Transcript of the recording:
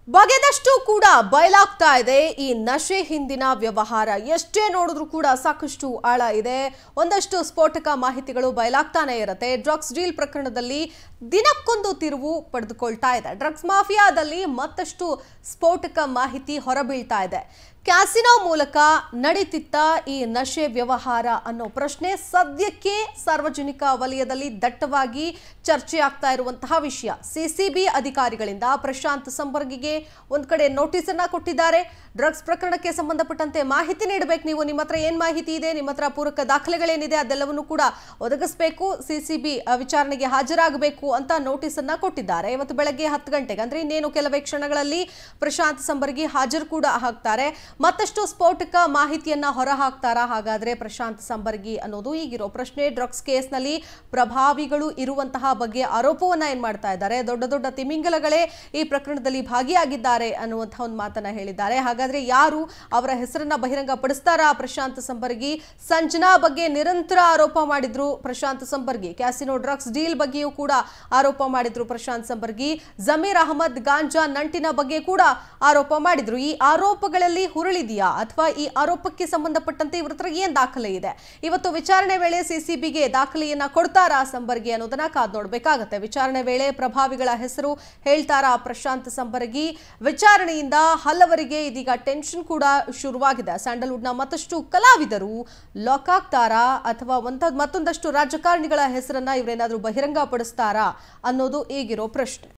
ಬಗೆದಷ್ಟು ಕೂಡ ಬಯಲಾಗ್ತಾ ಇದೆ ಈ ನಶೆ ಹಿಂದಿನ ವ್ಯವಹಾರ. ಎಷ್ಟೇ ನೋಡಿದ್ರು ಕೂಡ ಸಾಕಷ್ಟು ಆಳ ಇದೆ. ಒಂದಷ್ಟು ಸ್ಫೋಟಕ ಮಾಹಿತಿಗಳು ಬಯಲಾಗ್ತಾನೆ ಇರುತ್ತೆ. ಡ್ರಗ್ಸ್ ಡೀಲ್ ಪ್ರಕರಣದಲ್ಲಿ ದಿನಕ್ಕೊಂದು ತಿರುವು ಪಡೆದುಕೊಳ್ತಾ ಇದೆ. ಡ್ರಗ್ಸ್ ಮಾಫಿಯಾದಲ್ಲಿ ಮತ್ತಷ್ಟು ಸ್ಫೋಟಕ ಮಾಹಿತಿ ಹೊರಬೀಳ್ತಾ ಇದೆ. ಕ್ಯಾಸಿನೋ ಮೂಲಕ ನಡೀತಿತ್ತ ಈ ನಶೆ ವ್ಯವಹಾರ ಅನ್ನೋ ಪ್ರಶ್ನೆ ಸದ್ಯಕ್ಕೆ ಸಾರ್ವಜನಿಕ ವಲಯದಲ್ಲಿ ದಟ್ಟವಾಗಿ ಚರ್ಚೆ ಆಗ್ತಾ ಇರುವಂತಹ ವಿಷಯ. ಸಿಸಿಬಿ ಅಧಿಕಾರಿಗಳಿಂದ ಪ್ರಶಾಂತ್ ಸಂಬರ್ಗಿಗೆ ಒಂದ್ ಕಡೆ ನೋಟಿಸ್ ಅನ್ನ ಕೊಟ್ಟಿದ್ದಾರೆ. ಡ್ರಗ್ಸ್ ಪ್ರಕರಣಕ್ಕೆ ಸಂಬಂಧಪಟ್ಟಂತೆ ಮಾಹಿತಿ ನೀಡಬೇಕು. ನೀವು ನಿಮ್ಮ ಹತ್ರ ಏನ್ ಮಾಹಿತಿ ಇದೆ, ನಿಮ್ಮ ಹತ್ರ ಪೂರಕ ದಾಖಲೆಗಳೇನಿದೆ ಅದೆಲ್ಲವನ್ನೂ ಕೂಡ ಒದಗಿಸಬೇಕು. ಸಿಸಿಬಿ ವಿಚಾರಣೆಗೆ ಹಾಜರಾಗಬೇಕು ಅಂತ ನೋಟಿಸ್ ಅನ್ನ ಕೊಟ್ಟಿದ್ದಾರೆ. ಇವತ್ತು ಬೆಳಗ್ಗೆ 10 ಗಂಟೆಗೆ ಅಂದ್ರೆ ಇನ್ನೇನು ಕೆಲವೇ ಕ್ಷಣಗಳಲ್ಲಿ ಪ್ರಶಾಂತ್ ಸಂಬರ್ಗಿ ಹಾಜರು ಕೂಡ ಆಗ್ತಾರೆ. ಮತ್ತಷ್ಟು ಸ್ಫೋಟಕ ಮಾಹಿತಿಯನ್ನ ಹೊರ ಹಾಕ್ತಾರಾ ಹಾಗಾದ್ರೆ ಪ್ರಶಾಂತ್ ಸಂಬರ್ಗಿ ಅನ್ನೋದು ಈಗಿರೋ ಪ್ರಶ್ನೆ. ಡ್ರಗ್ಸ್ ಕೇಸ್ನಲ್ಲಿ ಪ್ರಭಾವಿಗಳು ಇರುವಂತಹ ಬಗ್ಗೆ ಆರೋಪವನ್ನ ಏನ್ ಮಾಡ್ತಾ ಇದ್ದಾರೆ. ದೊಡ್ಡ ದೊಡ್ಡ ತಿಮಿಂಗಲಗಳೇ ಈ ಪ್ರಕರಣದಲ್ಲಿ ಭಾಗಿಯಾಗಿದ್ದಾರೆ ಅನ್ನುವಂತಹ ಒಂದು ಮಾತನ್ನ ಹೇಳಿದ್ದಾರೆ. ಹಾಗಾದ್ರೆ ಯಾರು ಅವರ ಹೆಸರನ್ನ ಬಹಿರಂಗ ಪಡಿಸ್ತಾರಾ ಪ್ರಶಾಂತ್ ಸಂಬರ್ಗಿ? ಸಂಜನಾ ಬಗ್ಗೆ ನಿರಂತರ ಆರೋಪ ಮಾಡಿದ್ರು Prashant Sambargi. Casino drugs deal ಬಗ್ಗೆಯೂ ಕೂಡ ಆರೋಪ ಮಾಡಿದ್ರು ಪ್ರಶಾಂತ್ ಸಂಬರ್ಗಿ. ಜಮೀರ್ ಅಹಮದ್ ಗಾಂಜಾ ನಂಟಿನ ಬಗ್ಗೆ ಕೂಡ ಆರೋಪ ಮಾಡಿದ್ರು. ಈ ಆರೋಪಗಳಲ್ಲಿ ಹುರುಳಿದೆಯಾ ಅಥವಾ ಈ ಆರೋಪಕ್ಕೆ ಸಂಬಂಧಪಟ್ಟಂತೆ ಇವರ ಹತ್ರ ಏನ್ ದಾಖಲೆ ಇದೆ? ಇವತ್ತು ವಿಚಾರಣೆ ವೇಳೆ ಸಿಸಿಬಿಗೆ ದಾಖಲೆಯನ್ನ ಕೊಡ್ತಾರಾ ಸಂಬರ್ಗಿ ಅನ್ನೋದನ್ನ ಕಾದ್ ನೋಡ್ಬೇಕಾಗತ್ತೆ. ವಿಚಾರಣೆ ವೇಳೆ ಪ್ರಭಾವಿಗಳ ಹೆಸರು ಹೇಳ್ತಾರಾ ಪ್ರಶಾಂತ್ ಸಂಬರ್ಗಿ? ವಿಚಾರಣೆಯಿಂದ ಹಲವರಿಗೆ ಇದೀಗ ಟೆನ್ಷನ್ ಕೂಡ ಶುರುವಾಗಿದೆ. ಸ್ಯಾಂಡಲ್ವುಡ್ ನ ಮತ್ತಷ್ಟು ಕಲಾವಿದರು ಲಾಕ್ ಆಗ್ತಾರಾ ಅಥವಾ ಮತ್ತೊಂದಷ್ಟು ರಾಜಕಾರಣಿಗಳ ಹೆಸರನ್ನ ಇವರೇನಾದ್ರೂ ಬಹಿರಂಗ ಪಡಿಸ್ತಾರಾ ಅನ್ನೋದು ಈಗಿರೋ ಪ್ರಶ್ನೆ.